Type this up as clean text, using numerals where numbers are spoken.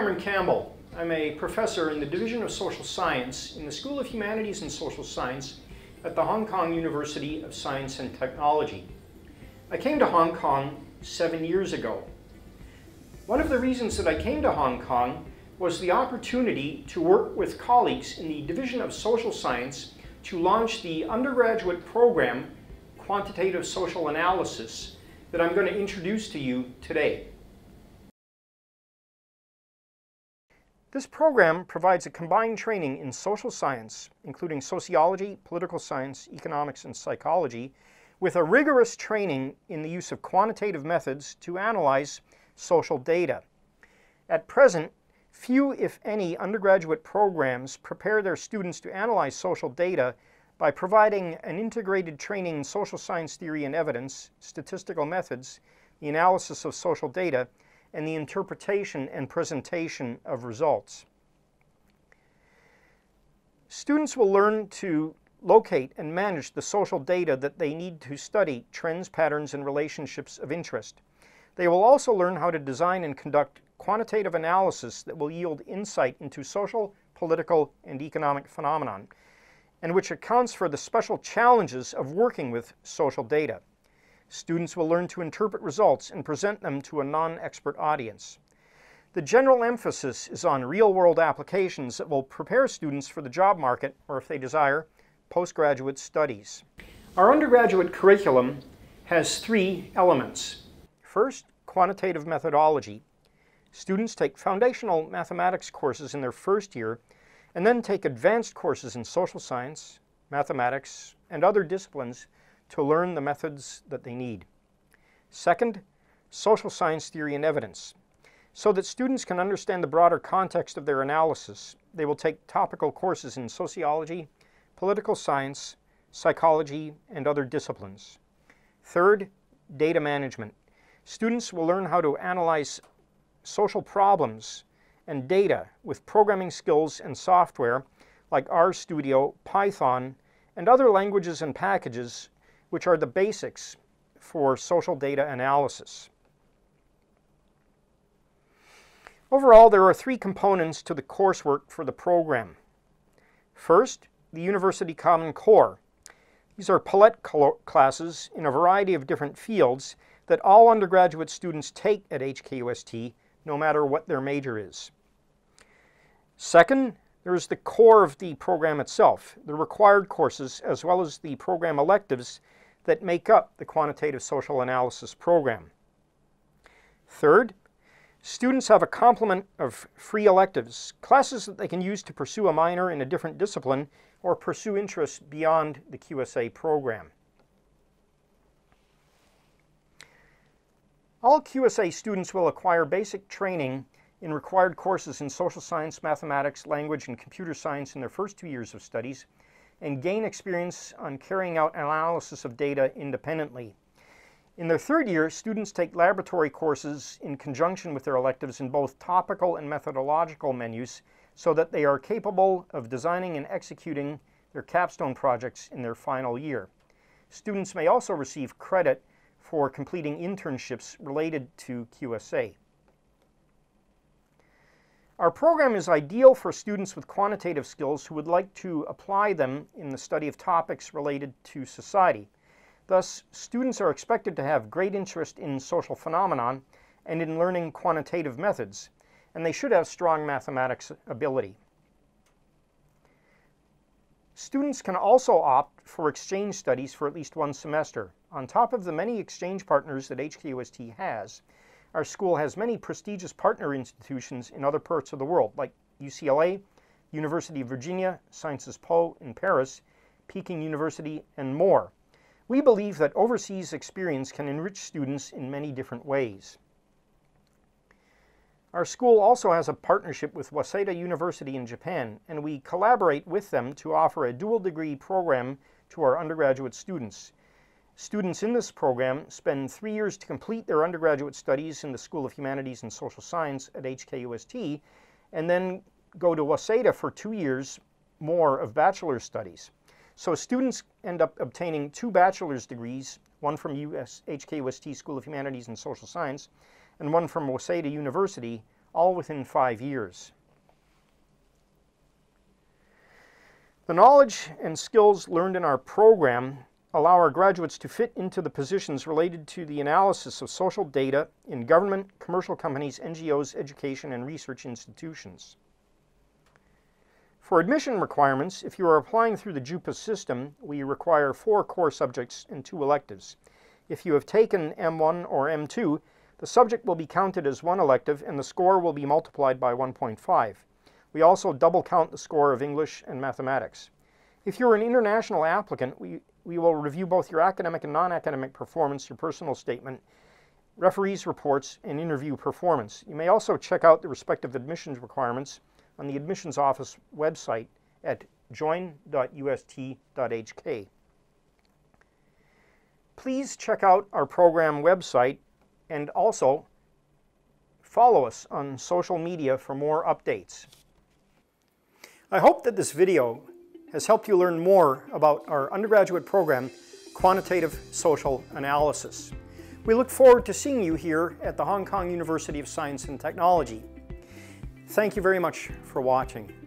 Cameron Campbell. I'm a professor in the Division of Social Science in the School of Humanities and Social Science at the Hong Kong University of Science and Technology. I came to Hong Kong 7 years ago. One of the reasons that I came to Hong Kong was the opportunity to work with colleagues in the Division of Social Science to launch the undergraduate program, Quantitative Social Analysis, that I'm going to introduce to you today. This program provides a combined training in social science, including sociology, political science, economics, and psychology, with a rigorous training in the use of quantitative methods to analyze social data. At present, few, if any, undergraduate programs prepare their students to analyze social data by providing an integrated training in social science theory and evidence, statistical methods, the analysis of social data, and the interpretation and presentation of results. Students will learn to locate and manage the social data that they need to study trends, patterns, and relationships of interest. They will also learn how to design and conduct quantitative analysis that will yield insight into social, political, and economic phenomenon, and which accounts for the special challenges of working with social data. Students will learn to interpret results and present them to a non-expert audience. The general emphasis is on real-world applications that will prepare students for the job market, or if they desire, postgraduate studies. Our undergraduate curriculum has 3 elements. First, quantitative methodology. Students take foundational mathematics courses in their first year and then take advanced courses in social science, mathematics, and other disciplines to learn the methods that they need. Second, social science theory and evidence. So that students can understand the broader context of their analysis, they will take topical courses in sociology, political science, psychology, and other disciplines. Third, data management. Students will learn how to analyze social problems and data with programming skills and software like RStudio, Python, and other languages and packages which are the basics for social data analysis. Overall, there are 3 components to the coursework for the program. First, the University Common Core. These are Palette classes in a variety of different fields that all undergraduate students take at HKUST, no matter what their major is. Second, there is the core of the program itself, the required courses, as well as the program electives that make up the Quantitative Social Analysis program. Third, students have a complement of free electives, classes that they can use to pursue a minor in a different discipline or pursue interests beyond the QSA program. All QSA students will acquire basic training in required courses in social science, mathematics, language, and computer science in their first 2 years of studies, and gain experience on carrying out analysis of data independently. In their 3rd year, students take laboratory courses in conjunction with their electives in both topical and methodological menus so that they are capable of designing and executing their capstone projects in their final year. Students may also receive credit for completing internships related to QSA. Our program is ideal for students with quantitative skills who would like to apply them in the study of topics related to society. Thus, students are expected to have great interest in social phenomenon and in learning quantitative methods, and they should have strong mathematics ability. Students can also opt for exchange studies for at least 1 semester. On top of the many exchange partners that HKUST has, our school has many prestigious partner institutions in other parts of the world, like UCLA, University of Virginia, Sciences Po in Paris, Peking University, and more. We believe that overseas experience can enrich students in many different ways. Our school also has a partnership with Waseda University in Japan, and we collaborate with them to offer a dual degree program to our undergraduate students. Students in this program spend 3 years to complete their undergraduate studies in the School of Humanities and Social Science at HKUST, and then go to Waseda for 2 years more of bachelor's studies. So students end up obtaining 2 bachelor's degrees, one from HKUST School of Humanities and Social Science, and one from Waseda University, all within 5 years. The knowledge and skills learned in our program allow our graduates to fit into the positions related to the analysis of social data in government, commercial companies, NGOs, education, and research institutions. For admission requirements, if you are applying through the JUPAS system, we require 4 core subjects and 2 electives. If you have taken M1 or M2, the subject will be counted as 1 elective and the score will be multiplied by 1.5. We also double count the score of English and mathematics. If you're an international applicant, we will review both your academic and non-academic performance, your personal statement, referees' reports, and interview performance. You may also check out the respective admissions requirements on the admissions office website at join.ust.hk. Please check out our program website and also follow us on social media for more updates. I hope that this video has helped you learn more about our undergraduate program, Quantitative Social Analysis. We look forward to seeing you here at the Hong Kong University of Science and Technology. Thank you very much for watching.